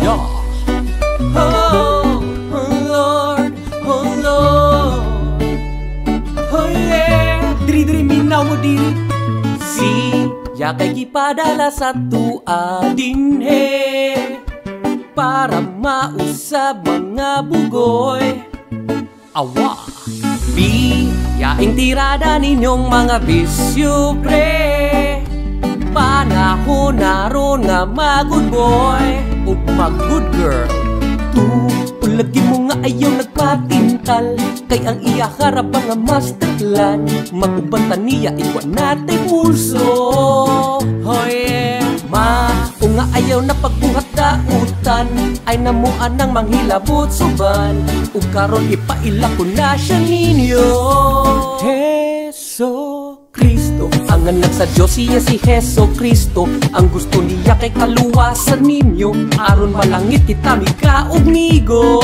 Yeah. Oh, oh Lord, oh Lord. Oh yeah. Diri-diri minaw mo diri. Siya kay gipadala sa tua dinhe para mausab mga bugoy. Awa. Yaing tirada ninyong mga bisyo pre. Panahon naron nga mag-good boy o mag-good girl. Ulagi mo nga ayaw nagpatintal, kay ang iya harap nga masterlan. Magubanta niya iwa natin pulso. Oh yeah. O nga ayaw na pagbuhat dautan, ay namuan ng manghilabot suban. O karon ipaila ko na siya ninyo. Heso Kristo, ang anak sa Diyos siya si Heso Kristo. Ang gusto niya kay kaluwasan ninyo, aron malangit kita mikaugnigo.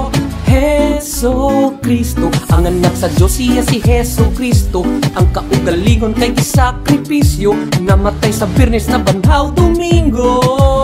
Heso Kristo, ang anak sa Diyos siya si Heso Kristo. Ang kaugalingon kay gisakripisyo, namatay sa Birnes na banhaw Domingo.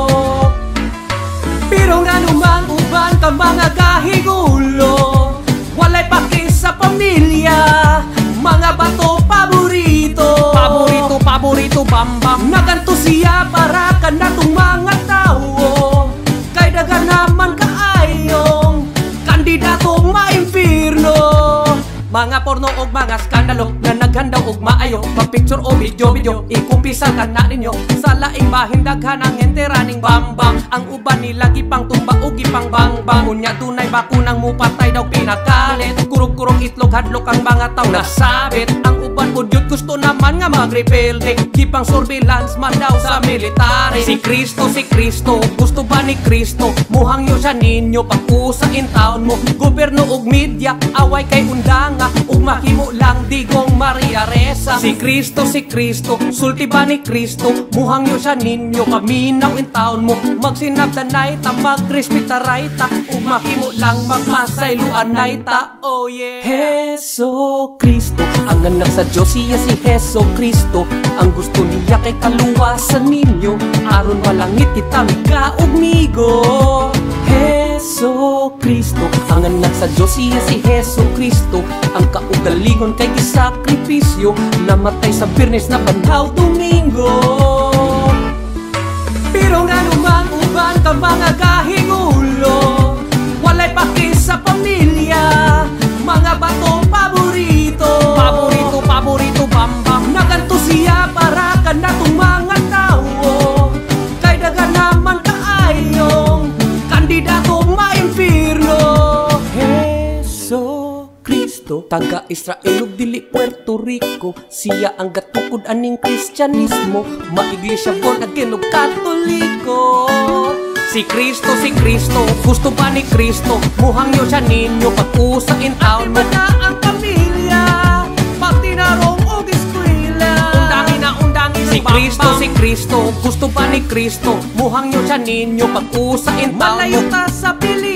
Pero nga naman uban ka mga kahigulo, walay paki sa pamilya, mga bato paborito. Paborito, bambam. Naganto siya para ka na itong mga tao, kay daga naman kaayong kandidato maimpirno. Mga porno o mga skandalo na naghandaw og maayo, pag-picture o video ikumpisa ka na ninyo. Sa laing bahin daghan ang enteraning bambang, ang uban nila gipang tumba o gipang bangbang. Unya tunay bakunang mupatay daw pinakalit, kurog-kurog itlog hadlok ang mga taw nasabit. Ang uban pudyot gusto naman nga mag-rebuilding, gipang surveillance man daw sa military. Si Kristo, gusto ba ni Kristo? Muhangyo siya ninyo pag-usain taon mo. Gobyerno og media, away kay undang ug mahimo lang digong Maria Reza. Si Kristo, sulti ba ni Kristo? Muhangyo siya ninyo paminaw in taon mo. Magsinabdanay ta, magrespettaray ta, ug mahimo lang magmasayluanay ta. Oh yeah. Heso Kristo, ang anak sa Diyos siya si Heso Kristo. Ang gusto niya kay kaluwasan ninyo, aron malangit kita mikaugnigo. Heso Kristo, ang anak sa Diyos siya si Heso Kristo. Ang kaugalingon kay gisakripisyo, namatay sa Birnes na banhaw Domingo. Pero nga naman uban ka mga kahigulo, walay paki sa pamilya, mga bato paborito. Paborito, bambam. Naganto siya para ka na itong mga tao, kay daga naman kaayong kandidato maimpirno. Heso Kristo, taga Israel ug dili Puerto Rico, siya ang gatukod aning Kristyanismo, maiglesia born again ug Katoliko. Si Kristo, gusto ba ni Kristo? Muhangyo siya ninyo pag-usain taon mo. Na ang pamilya, pati narong og eskwela, undangin si Kristo, gusto ba ni Kristo? Muhangyo siya ninyo pag-usain taon mo. Malayo ta sa pili